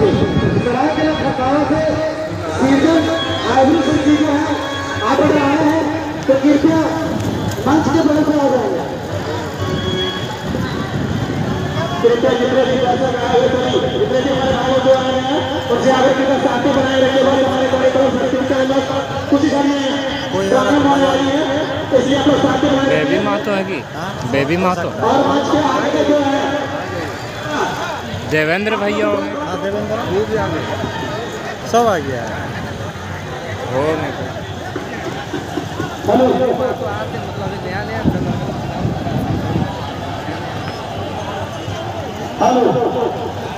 से सरायकेला खटावा से season Ivory Singh ji जो है आगे आए हैं, तो कृपया मंच के बगल से आ जाएंगे। कृपया जितने भी दर्शक आए हुए जितने भी हमारे भाइयों जो आए हैं उनसे आगे की तरफ साथी बनाए रखे भाई। हमारे कार्यक्रम के अंदर कुछ करने प्रॉब्लम आने वाली है, इसलिए आप लोग साथी बनाए रखें। बेबी माँ तो है कि बेबी माँ तो और मंच के आगे जो है देवेंद्र भैया हो गए। हाँ देवेंद्र वो भी आ गए, सब आ गया है। हो नहीं तो हेलो हेलो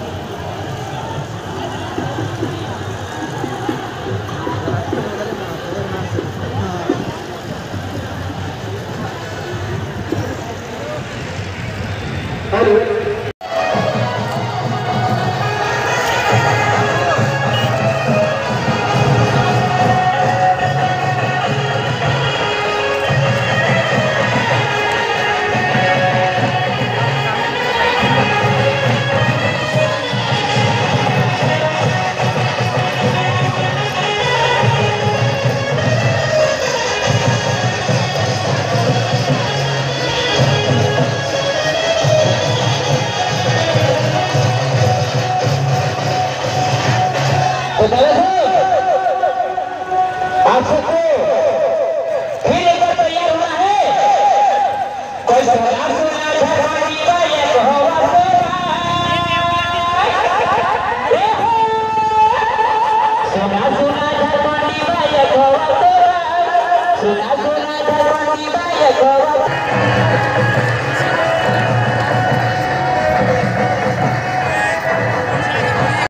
आप सबको फिर एक बार तैयार होना है। कोई सोना सोना झरवानी बा ये कहवा सोना सोना झरवानी बा ये कहवा सोना सोना झरवानी बा ये कहवा